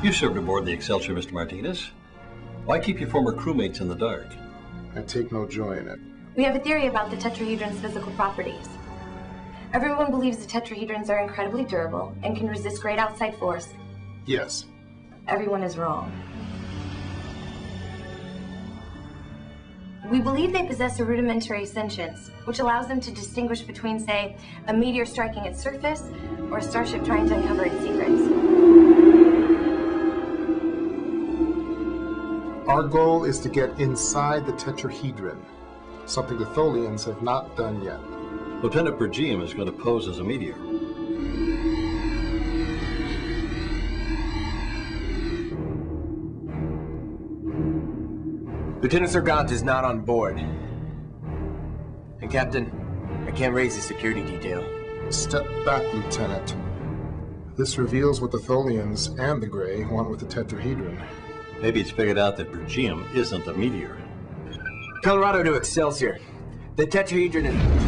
You served aboard the Excelsior, Mr. Martinez. Why keep your former crewmates in the dark? I take no joy in it. We have a theory about the tetrahedron's physical properties. Everyone believes the tetrahedrons are incredibly durable and can resist great outside force. Yes. Everyone is wrong. We believe they possess a rudimentary sentience, which allows them to distinguish between, say, a meteor striking its surface or a starship trying to uncover its secrets. Our goal is to get inside the tetrahedron, something the Tholians have not done yet. Lieutenant Bergium is going to pose as a meteor. Lieutenant Sargant is not on board. And Captain, I can't raise the security detail. Step back, Lieutenant. This reveals what the Tholians and the Grey want with the tetrahedron. Maybe it's figured out that Bergium isn't a meteor. Colorado to Excelsior. The tetrahedron is...